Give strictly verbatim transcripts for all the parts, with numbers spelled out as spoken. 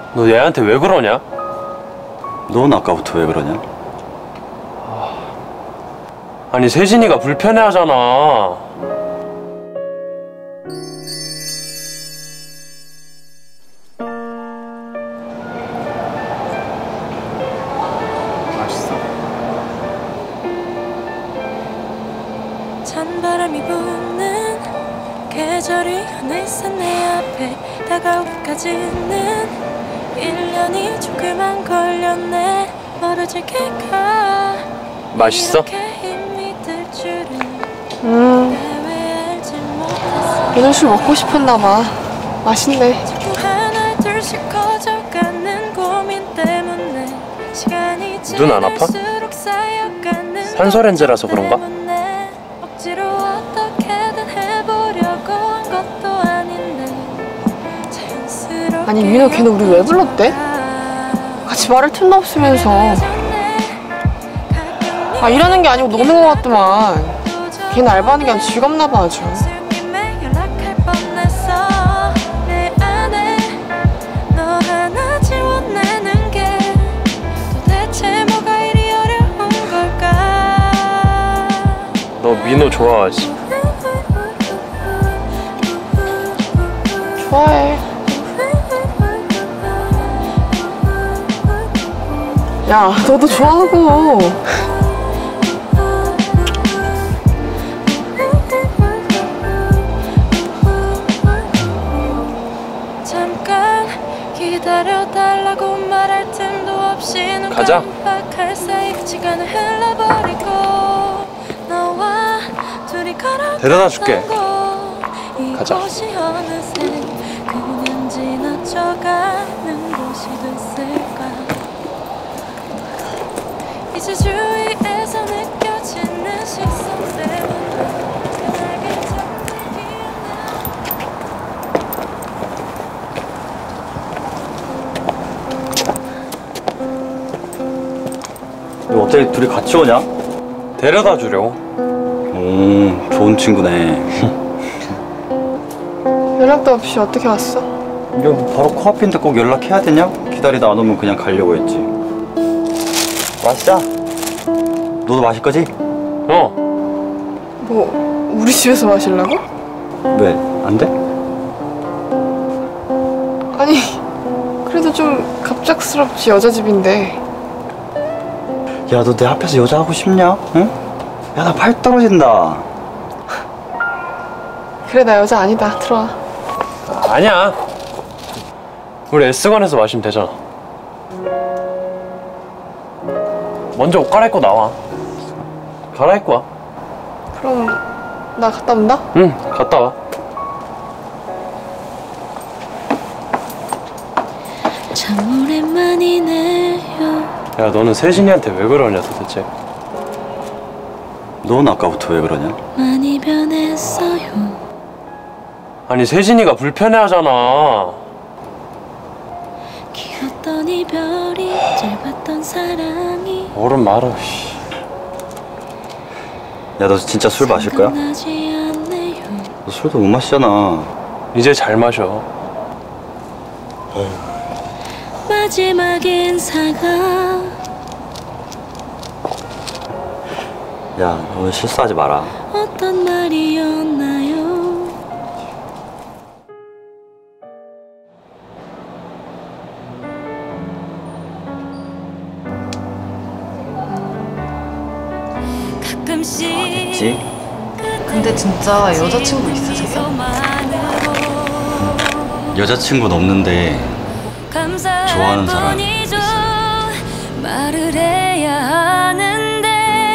너 얘한테 왜 그러냐? 넌 아까부터 왜 그러냐? 아니 세진이가 불편해하잖아. 맛있어. 찬바람이 부는 계절이 어느새 내 앞에 다가오기까지는 일 년이 조금만 걸렸네. 멀어질 길가 맛있어? 음, 오늘 술 먹고 싶었나봐. 맛있네. 눈 안 아파? 산소렌즈라서 그런가? 아니 민호 걔는 우리 왜 불렀대? 같이 말할 틈도 없으면서. 아 일하는 게 아니고 노는 거 같더만. 걔는 알바하는 게 아주 즐겁나 봐 아주. 너 민호 좋아하지? 좋아해. 야 너도 좋아하고. 잠깐 기다려달라고 말할 틈도 없이 가자. 깜빡할 사이 시간을 흘러버리고 너와 둘이 걸어갔던 데려다 줄게. 가자. 이곳이 어느새 그냥 지나쳐가는 곳이 됐을까. 이제 주위에서 느껴지는 시선 때문에 편하게 너 어떻게 둘이 같이 오냐? 데려다 주려고. 오, 좋은 친구네. 연락도 없이 어떻게 왔어? 이거 바로 코앞인데 꼭 연락해야 되냐? 기다리다 안 오면 그냥 가려고 했지. 마시자. 너도 마실 거지? 어. 뭐 우리 집에서 마시려고? 왜? 안 돼? 아니 그래도 좀 갑작스럽지. 여자 집인데. 야, 너 내 앞에서 여자 하고 싶냐? 응? 야, 나 팔 떨어진다. 그래 나 여자 아니다. 들어와. 아니야. 우리 에스건에서 마시면 되잖아. 먼저 옷 갈아입고 나와. 갈아입고 와. 그럼 나 갔다 온다? 응, 갔다 와. 참 오랜만이네요. 야, 너는 세진이한테 왜 그러냐 도대체? 넌 아까부터 왜 그러냐? 많이 변했어요. 아니 세진이가 불편해하잖아. 길었던 이별이 짧았던 사랑이 어른 말아. 씨. 야, 너 진짜 술 마실 거야? 생각나지 않네요. 너 술도 못 마시잖아. 이제 잘 마셔. 마지막 인사가 야, 너 오늘 실수하지 마라. 어떤 말이었나요? 가끔씩 알겠지? 근데 진짜 여자친구 있으세요? 여자친구는 없는데 좋아하는 사람 있어. 말을 해야 하는데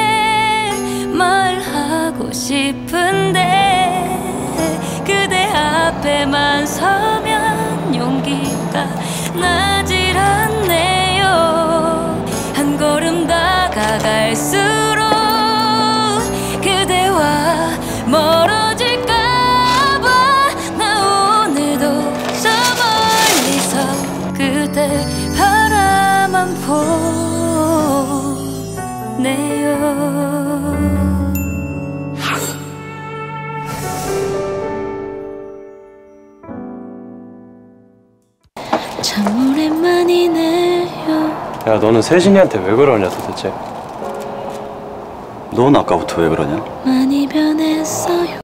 말하고 싶은데 그대 앞에만 서면 용기가 나질 않네요. 한 걸음 다가갈수록 그대와 멀어질까봐 나 오늘도 저 멀리서 그대 바라만 보네요. 참 오랜만이네요. 야, 너는 세진이한테 왜 그러냐 도대체? 넌 아까부터 왜 그러냐? 많이 변했어요.